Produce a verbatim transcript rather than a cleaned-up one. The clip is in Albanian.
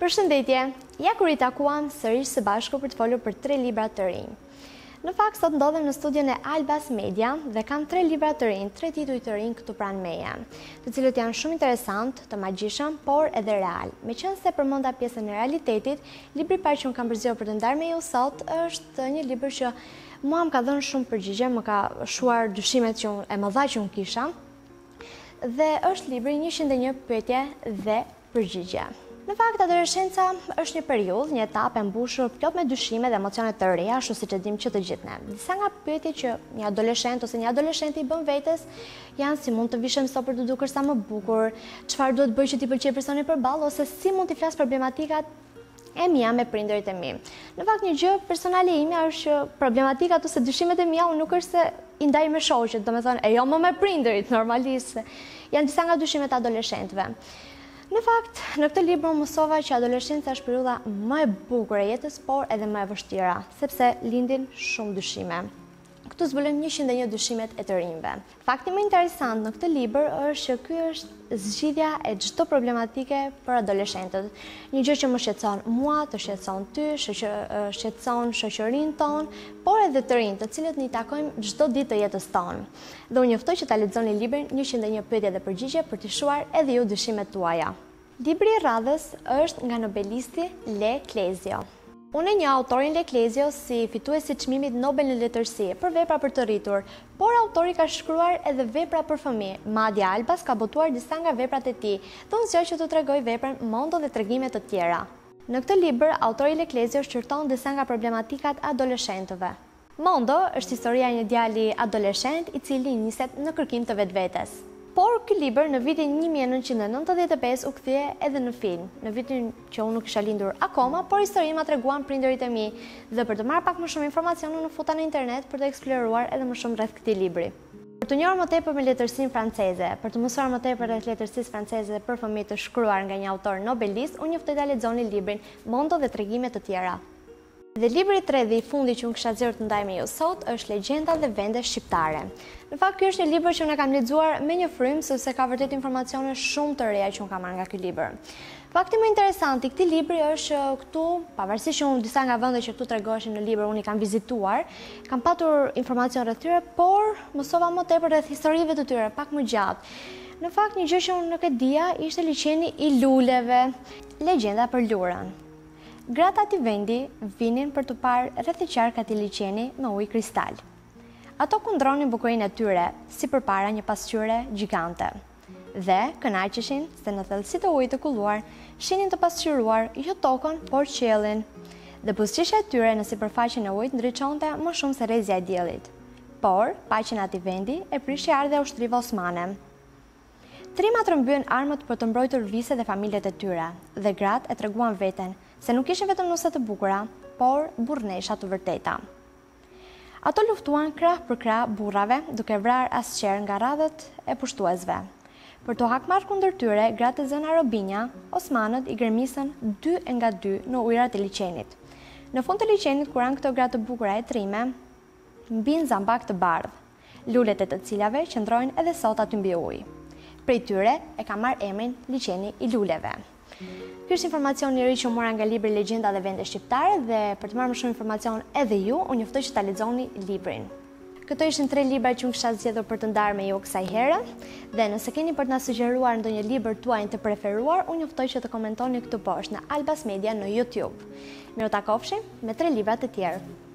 Përshëndetje, ja kur i takuam sërish së bashku për të folur për tre libra të rinj. Në fakt, sot ndodhem në studion e Albas Media dhe kam tre libra të rinj, tre tituj të rinj këtu pranë meje, të cilët janë shumë interesant, të magjishëm, por edhe real. Meqense përmenda pjesën e realitetit, libri i parë që unë kam përzgjedhur për të ndarë me ju sot është një libër që mua më ka dhënë shumë përgjigje, më ka shuar dyshimet që unë, e mëdha që unë kisha, dhe është libri njëqind e një pyetje dhe përgjigje. Në fakt, adoleshenca është një periudhë, një etapë e mbushur plot me dyshime dhe emocione të reja, ashtu siç e dimë që të gjithë ne. Disa nga pyetjet që një adoleshent ose një adoleshente i bën vetes janë si mund të vishem sot për të dukur sa më bukur, çfarë duhet bëj që t'i pëlqej personi përballë, ose si mund t'i flas problematikat e mia me prindërit e mi. Në fakt, një gjë personale ime është që problematikat ose dyshimet e mia unë nuk është se i ndaj me shoqet, domethënë, e jo më me prindërit, normalisht. Janë disa nga dyshimet e adoleshentëve. Në fakt, në këtë libër unë mësova që adoleshenca është periudha më e bukur e jetës, por edhe më e vështira, sepse lindin shumë dyshime. Këtu zbulojmë njëqind e një dyshimet e të rinjve. Fakti më interesant në këtë libër është që ky është zgjidhja e çdo problematike për adoleshentët. Një gjë që më shqetëson mua, të shqetëson ty, shqetëson shoqërinë tonë, por edhe të rinjt, të cilët ne i takojmë çdo ditë të jetës tonë. Dhe unë juftoj që ta lexoni librin njëqind e një pyetje dhe përgjigje për t'i shuar edhe ju dyshimet tuaja. Libri i radhës është nga nobelisti Le Clésio. Unë e një autorin Le Clésio si fituesi i çmimit Nobel në letërsi për vepra për të rritur, por autori ka shkruar edhe vepra për fëmijë. Madje Albas ka botuar disa nga veprat e tij, dhe unë zgjon që t'u tregoj veprën Mondo dhe tregime të tjera. Në këtë libër, autori Le Clésio shqyrton disa nga problematikat adoleshentëve. Mondo është historia e një djali adoleshent i cili niset në kërkim të vetvetes. Por ky libër në vitin një mijë e nëntëqind e nëntëdhjetë e pesë u kthye edhe në film, në vitin që unë nuk isha lindur akoma, por historinë ma treguan prindërit e mi, dhe për të marrë pak më shumë informacion unë futa në internet për të eksploruar edhe më shumë rreth këtij libri. Për të njohur më tepër me letërsinë franceze, për të mësuar më tepër rreth letërsisë franceze për fëmijë të shkruar nga një autor nobelist, unë juftoj ta lexoni librin Mondo dhe tregime të tjera. Dhe libri i tretë dhe i fundi që unë kisha zgjedhur të ndaj me ju sot është Legjenda dhe vende shqiptare. Në fakt, ky është një libër që unë kam lexuar me një frymë, sepse ka vërtet informacione shumë të reja që unë kam marrë nga ky libër. Fakti më interesant i këtij libri është që këtu, pavarësisht që unë disa nga vendet që këtu tregoheshin në libër unë i kam vizituar, kam patur informacion rreth tyre, por mësova më tepër rreth historive të tyre, pak më gjatë. Në fakt, një gjë që unë nuk e dija ishte liçeni i luleve, legjenda për lurën. Gratë ati vendi vinin për të parë rreth i qark ati liçeni me ujë kristal. Ato kundronin bukurinë e tyre, si përpara një pasqyre gjigante. Dhe kënaqeshin se në thellësitë të ujit të kulluar, shihnin të pasqyruar jo tokën, por qiellin. Dhe buzëqeshja e tyre në sipërfaqen e ujit ndriçonte më shumë se rrezja e diellit. Por paqen ati vendi e prishi ardha e ushtrive osmane. Trimat rrëmbyen armët për të mbrojtur viset dhe familjet e tyre, dhe gratë e treguan veten se nuk ishin vetëm nuse të bukura, por burrnesha të vërteta. Ato luftuan krah për krah burrave, duke vrarë asqer nga radhët e pushtuesve. Për të hakmarrë kundër tyre, gratë e zëna Robinja, osmanët i gërmisën dy e nga dy në ujërat e liçenit. Në fund të liçenit, kur anë këto gratë të bukura e trime, mbin zambak të bardhë, lulet e të cilave qëndrojnë edhe sot aty mbi ujë. Prej tyre e ka marrë emrin liçeni i luleve. Ky është informacion i ri që mora nga libri Legjenda dhe vende shqiptare, dhe për të marrë më shumë informacion edhe ju, unë juftoj që ta lexoni librin. Këto ishin tre libra që unë kisha zgjedhur për të ndarë me ju kësaj herë, dhe nëse keni për të na sugjeruar ndonjë libër tuaj të preferuar, unë juftoj që të komentoni këtu poshtë në Albas Media në YouTube. Miru takofshim me tre libra të tjerë.